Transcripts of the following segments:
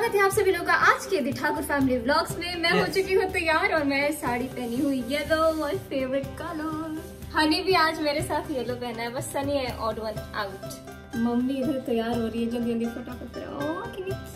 स्वागत है आप सभी लोगों का आज के दी ठाकुर फैमिली व्लॉग्स में। मैं हो चुकी हूँ तैयार और मैं साड़ी पहनी हुई yellow, my favourite colour. Honey भी आज मेरे साथ येलो पहना है, बस सनी है ऑड वन आउट। मम्मी इधर तैयार हो रही है, जल्दी जल्दी फटाफट।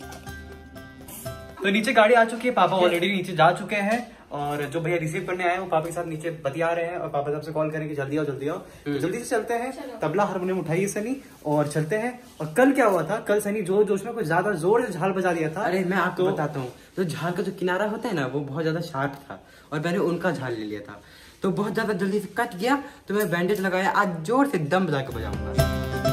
तो नीचे गाड़ी आ चुकी है, पापा ऑलरेडी नीचे जा चुके हैं और जो भैया रिसीव करने आए हैं वो पापा के साथ नीचे बतिया रहे हैं और पापा साहब से कॉल करें कि जल्दी आओ जल्दी आओ। तो जल्दी से चलते हैं, तबला हारमोनियम उठाइए सनी और चलते हैं। और कल क्या हुआ था, कल सनी जोर जोश में कुछ ज्यादा जोर से झाल बजा दिया था। अरे मैं आपको बताता हूँ, तो झाल का जो किनारा होता है ना वो बहुत ज्यादा शार्प था और मैंने उनका झाल ले लिया था, तो बहुत ज्यादा जल्दी से कट गया। तो मैं बैंडेज लगाया, आज जोर से दम बजा के बजाऊंगा।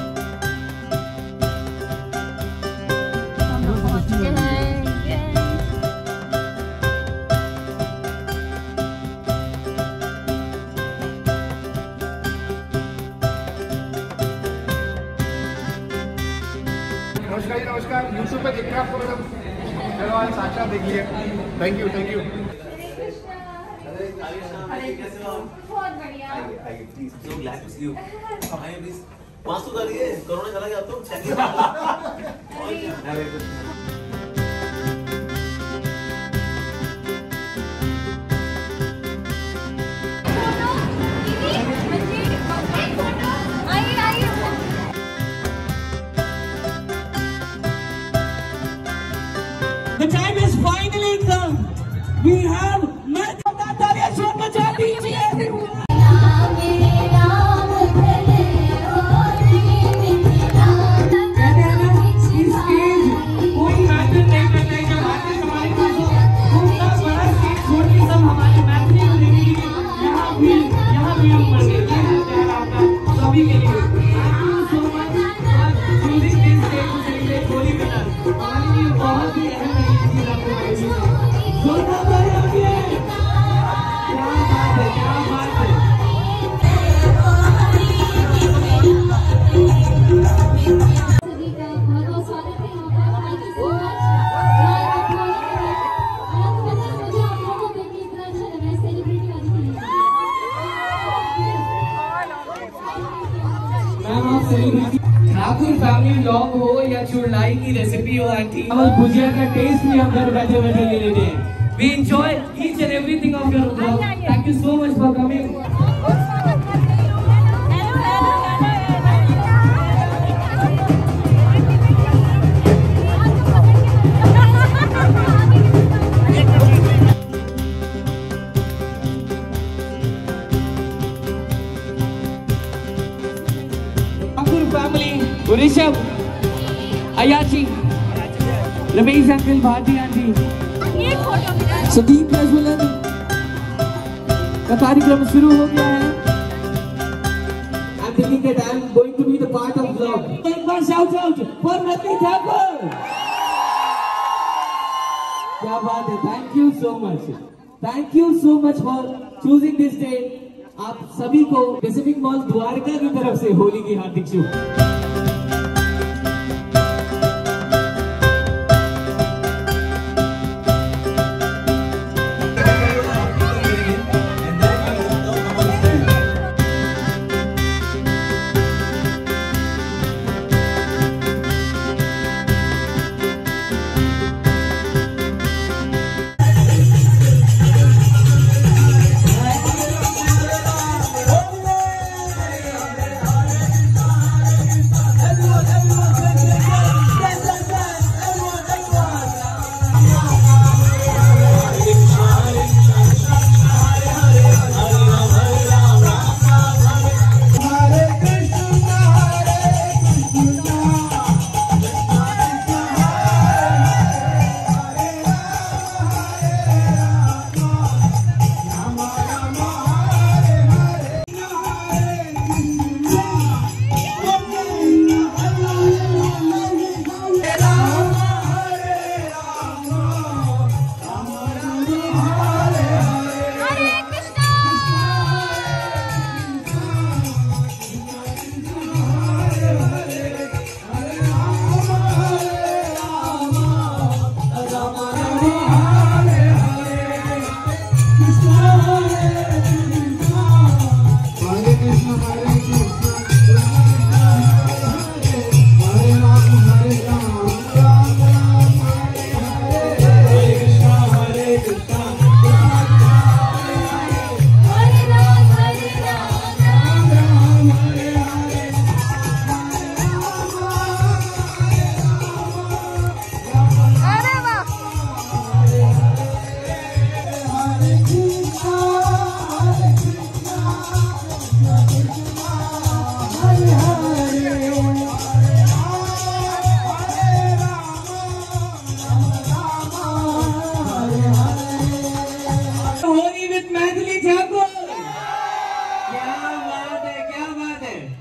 नमस्कार जी, नमस्कार। यूट्यूब पे देखते हैं आपको, मतलब चलो आज साक्षात देख लिया। Thank you thank you. बहुत बढ़िया। मास्क उतारिए, कोरोना चला गया तो The time has finally come. We have met. तालियां शोर मचा दीजिए। ठाकुर फैमिली व्लॉग हो या चुड़लाई की रेसिपी हो, आंटी भुजिया का टेस्ट भी हम घर बैठे बैठे ले लेते हैं। We enjoy each and everything of your vlog. Thank you so much for coming. Rishabh, Ayachi, Ramesh uncle, Bharati aunty, Sandeep प्रज्वलन का कार्यक्रम शुरू हो गया है। I'm thinking that I'm going to be the part of vlog. एक बार shout out for Nati Thakur. क्या बात है, thank you so much. Thank you so much for choosing this day. आप सभी को पैसिफिक मॉल द्वारका की तरफ से होली की हार्दिक शुभकामनाएं।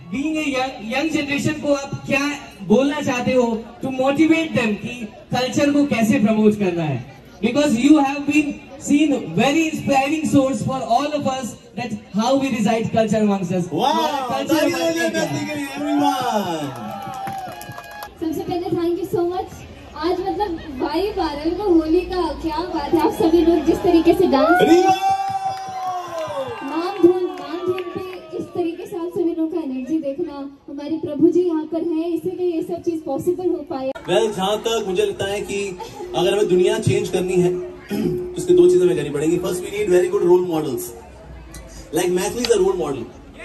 बीइंग ए यंग जनरेशन को आप क्या बोलना चाहते हो टू मोटिवेट देम कि कल्चर को कैसे प्रमोट करना है? Because you have been seen very inspiring source for all of us that how we recite culture amongst us. Wow! सबसे पहले थैंक यू सो मच। आज मतलब वाइब आ रहा है वो होली का, क्या बात है। आप सभी लोग जिस तरीके से डांस नाम धूम पे इस तरीके से आप सभी लोगों का एनर्जी देखना, हमारे प्रभु जी यहाँ पर हैं इसीलिए ये सब चीज पॉसिबल हो पाया। वेल, जहाँ तक मुझे लगता है कि अगर हमें दुनिया चेंज करनी है तो उसकी दो चीजें हमें करनी पड़ेंगी। First, we need very good role models, like Maithili is a role model.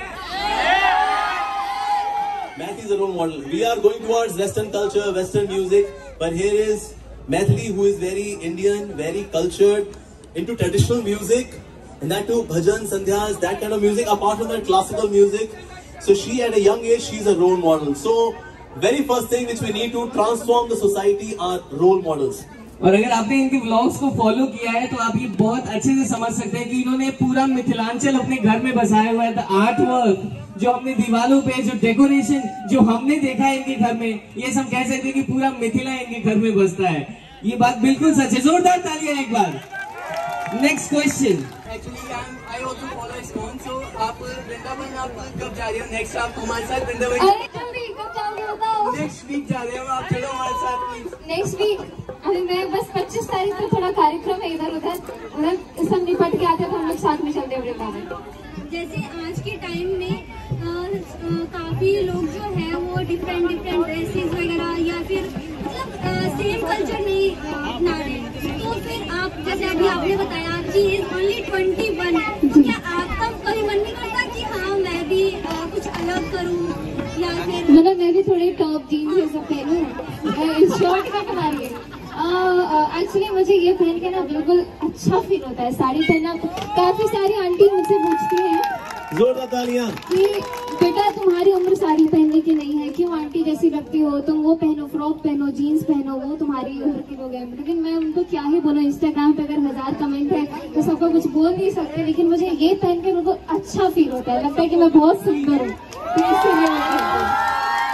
Maithili is a role model. We are going towards Western culture, Western music, but here is Maithili, who is very Indian, very cultured, into traditional music, and that too bhajan, sandhyas, that kind of music, apart from that classical music. So she, at a young age, she's a role model. So very first thing which we need to transform the society are role models. और अगर आपने इनके vlogs को follow किया है तो आप ये बहुत अच्छे से समझ सकते हैं कि इन्होंने पूरा मिथिलांचल अपने घर में बसाया हुआ है। द आर्ट वर्क जो अपने दीवारों पे, जो डेकोरेशन जो हमने देखा है इनके घर में, ये सब कह सकते हैं कि पूरा मिथिला इनके घर में बसता है। ये बात बिल्कुल सच है। जोरदार तालियां एक बार। Next question. Actually I also follow ISKCON, so आप वृंदावन आप कब जा रहे हो? नेक्स्ट आप हमारे साथ वृंदावन नेक्स्ट वीक जा रहे हो, आप चलो हमारे साथ प्लीज। नेक्स्ट वीक अभी मैं बस 25 तारीख को थोड़ा कार्यक्रम है इधर उधर, मतलब सब निपट के आते तो हम लोग साथ में चलते वृंदावन। जैसे आज के टाइम में काफी लोग जो है वो डिफरेंट ड्रेसेस वगैरह या फिर मतलब सेम कल्चर नहीं अपना रहे, तो फिर आप जैसे अभी आपने बताया कि इज ओनली 21, तो क्या आपका कभी मन नहीं करता कि हाँ मैं भी कुछ अलग करूँ या फिर मतलब मैं भी थोड़े टॉप जीन्स ये सब पहनूं, शर्ट का बना रही है। एक्चुअली मुझे ये पहन के ना बिल्कुल अच्छा फील होता है। साड़ी पहनना, काफी सारी आंटी मुझसे पूछती हैं जोरदार तालियां कि बेटा तुम्हारी उम्र साड़ी पहनने की नहीं है, क्यों आंटी जैसी लगती हो, तुम वो पहनो, फ्रॉक पहनो, जीन्स पहनो, वो तुम्हारी उम्र के लोग हैं। लेकिन मैं उनको क्या ही बोलूं, इंस्टाग्राम पे अगर 1000 कमेंट है तो सबको कुछ बोल नहीं सकते, लेकिन मुझे ये पहन के बिल्कुल अच्छा फील होता है, लगता है कि मैं बहुत सुंदर हूँ, तो इसीलिए मैं पहनती हूँ।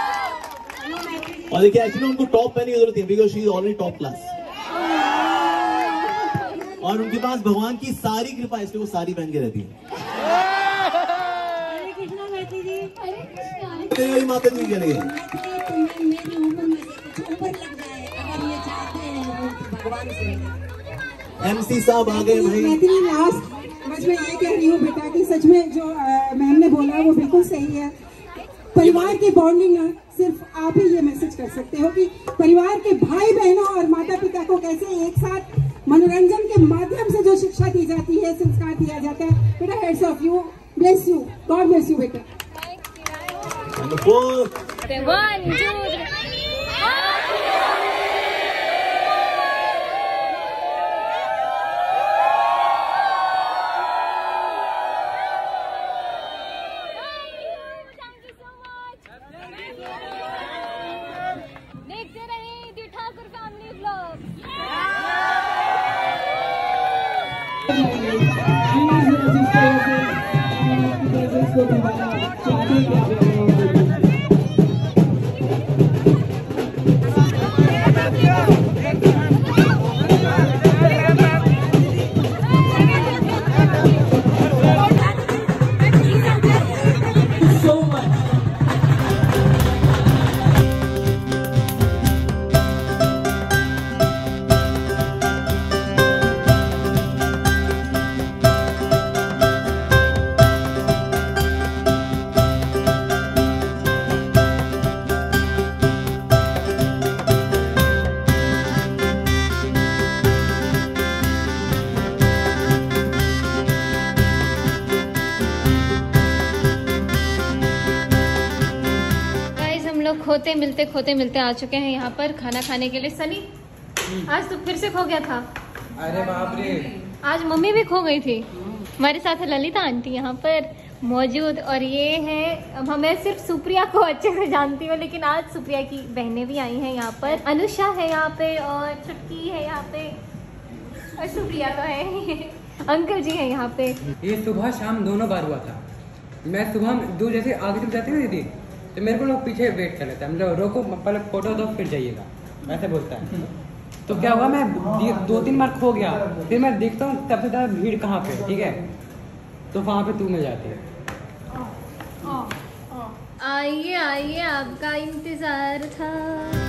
और देखिए एक्चुअली उनको टॉप पहनने की जरूरत है because she is already top class, और उनके पास भगवान की सारी कृपा, इसलिए वो सारी पहन के रहती है। तेरी माता जी क्या लगे MC साहब आ गए भाई। मैथिली लास्ट बस मैं ये कह रही हूँ बेटा कि सच में जो मैम ने बोला वो बिल्कुल सही है। परिवार की बॉन्डिंग ना सिर्फ आप ही ये मैसेज कर सकते हो कि परिवार के भाई बहनों और माता पिता को कैसे एक साथ मनोरंजन के माध्यम से जो शिक्षा दी जाती है, संस्कार दिया जाता है। बेटा heads off you, bless you, God bless you बेटा। देखते रहिए दी ठाकुर फैमिली व्लॉग। खोते मिलते आ चुके हैं यहाँ पर खाना खाने के लिए। सनी आज तो फिर से खो गया था। अरे बाप रे, आज मम्मी भी खो गई थी। हमारे साथ है ललिता आंटी यहाँ पर मौजूद, और ये है, अब हमें सिर्फ सुप्रिया को अच्छे से जानती हूँ, लेकिन आज सुप्रिया की बहनें भी आई हैं यहाँ पर। अनुषा है यहाँ पे और छुटकी है यहाँ पे और सुप्रिया तो है अंकल जी है यहाँ पे। ये सुबह शाम दोनों बार हुआ था। मैं सुबह दूर जैसे आगे तक जाती ना दीदी, तो मेरे को लोग पीछे वेट कर लेते हैं, मतलब रोको पहले फोटो दो फिर जाइएगा, ऐसे बोलता है। तो क्या हुआ, मैं 2-3 बार खो गया, फिर मैं देखता हूँ तब से ज़्यादा भीड़ कहाँ पे, ठीक है, तो वहाँ पे तू मिल जाती है। आइए आइए, आपका इंतजार था।